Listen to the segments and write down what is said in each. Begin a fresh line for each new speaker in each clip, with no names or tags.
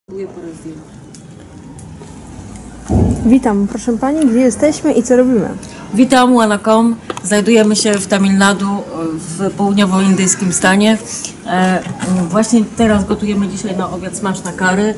Witam, proszę Pani, gdzie jesteśmy i co robimy?
Witam, Wanakom. Znajdujemy się w Tamil Nadu, w południowoindyjskim stanie. Właśnie teraz gotujemy dzisiaj na obiad smaczne curry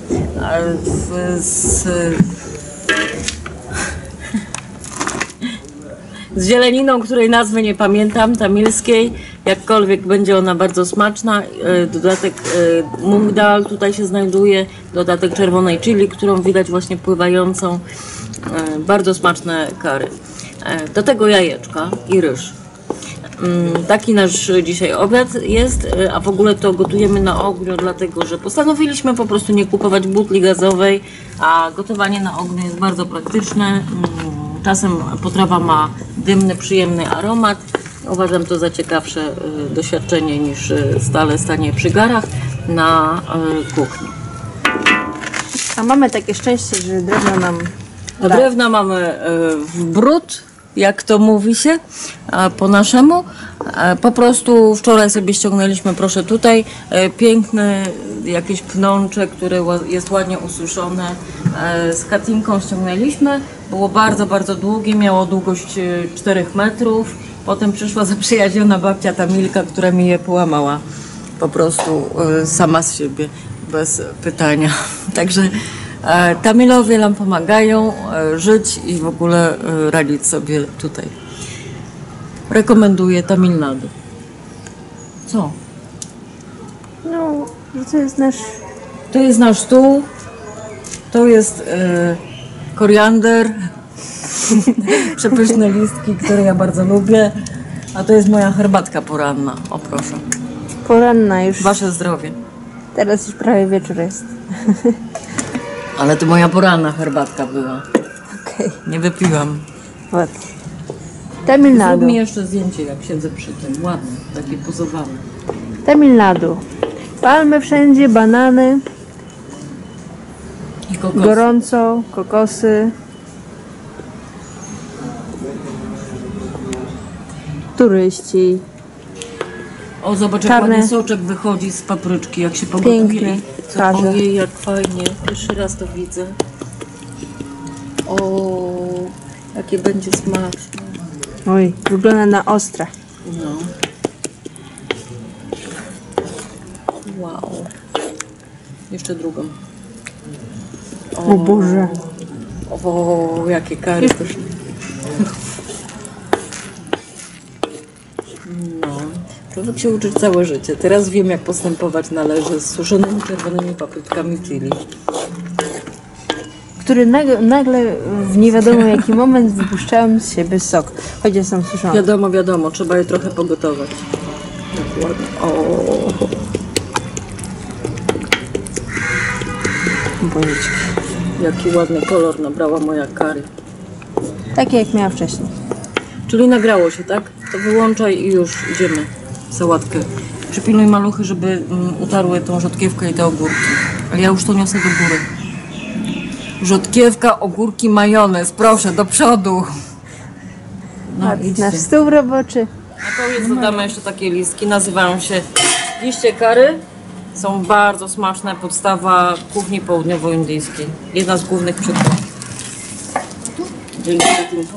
z zieleniną, której nazwy nie pamiętam, tamilskiej. Jakkolwiek będzie ona bardzo smaczna. Dodatek mung dal tutaj się znajduje, dodatek czerwonej chili, którą widać właśnie pływającą. Bardzo smaczne curry. Do tego jajeczka i ryż. Taki nasz dzisiaj obiad jest, a w ogóle to gotujemy na ogniu, dlatego że postanowiliśmy po prostu nie kupować butli gazowej, a gotowanie na ogniu jest bardzo praktyczne. Czasem potrawa ma dymny, przyjemny aromat. Uważam to za ciekawsze doświadczenie niż stale stanie przy garach na kuchni.
A mamy takie szczęście, że drewno nam
A drewna mamy w brud, jak to mówi się po naszemu. Po prostu wczoraj sobie ściągnęliśmy, proszę tutaj, piękny jakieś pnącze, które jest ładnie ususzone. Z katinką ściągnęliśmy. Było bardzo, bardzo długie, miało długość 4 metrów. Potem przyszła zaprzyjaźniona babcia Tamilka, która mi je połamała po prostu sama z siebie, bez pytania. Także Tamilowie nam pomagają żyć i w ogóle radzić sobie tutaj. Rekomenduję Tamil Nadu. Co?
No, to jest nasz...
To jest nasz stół. To jest koriander. Przepyszne listki, które ja bardzo lubię. A to jest moja herbatka poranna. O proszę.
Poranna już.
Wasze zdrowie.
Teraz już prawie wieczór jest.
Ale to moja poranna herbatka była.
Okej.
Nie wypiłam.
Ładnie. Tamil
Zrób
Nadu.
mi jeszcze zdjęcie, jak siedzę przy tym. Ładne, takie pozowane.
Tamil Nadu. Palmy wszędzie, banany,
I kokosy.
gorąco, kokosy. Turyści.
O, zobacz, jak
Czarne.
ładnie soczek wychodzi z papryczki, jak się pogotuje.
Piękne
I co,
twarze.
ojej, jak fajnie. Pierwszy raz to widzę. O, jakie będzie smaczne.
Oj, wygląda na ostre.
No. Wow. Jeszcze drugą.
O Boże.
O, jakie kary pyszne. No, człowiek się uczy całe życie. Teraz wiem, jak postępować należy z suszonymi czerwonymi papryczkami chili.
Który nagle w nie wiadomo jaki moment wypuszczałem z siebie sok. Chociaż są suszone.
Wiadomo, wiadomo, trzeba je trochę pogotować. Tak ładnie. O.
Bożyczki.
Jaki ładny kolor nabrała moja curry.
Takie jak miała wcześniej.
Czyli nagrało się, tak? To wyłączaj i już idziemy w sałatkę. Przypilnuj maluchy, żeby utarły tą rzodkiewkę i te ogórki. Ale ja już to niosę do góry. Rzodkiewka, ogórki, majonez. Proszę, do przodu. No, idźcie.
Nasz stół roboczy.
Na koniec dodamy jeszcze takie listki. Nazywają się liście curry. Są bardzo smaczne. Podstawa kuchni południowoindyjskiej. Jedna z głównych przypraw. Dzięki za tym.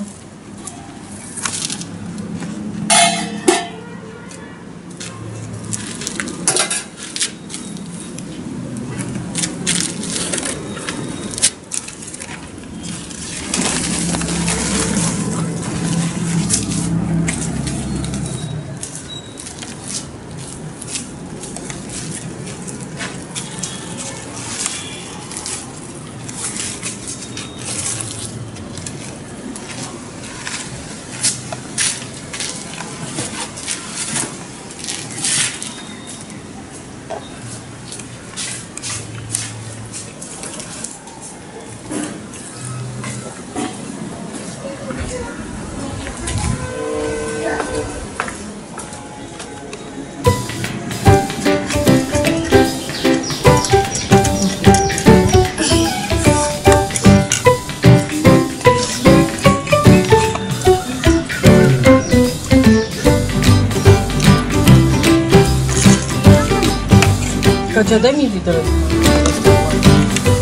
Kacia, daj mi widelec.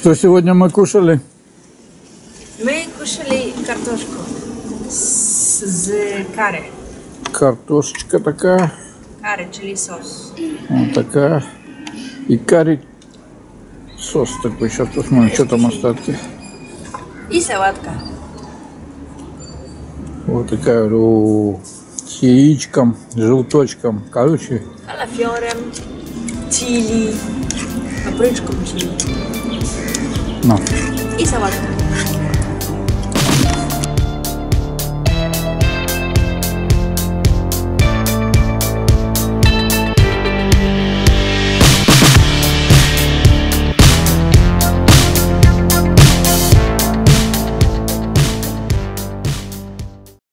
Что сегодня мы кушали?
My kuszeli kartoszką z kary.
Картошечка такая,
Kary, czyli sos.
вот такая. И карри сос такой. Сейчас посмотрим, что там остатки.
I sałatka.
Вот такая с яичком, желточком. Короче,
Kalafiorem, chili, papryczką chili.
ну.
I sałatka.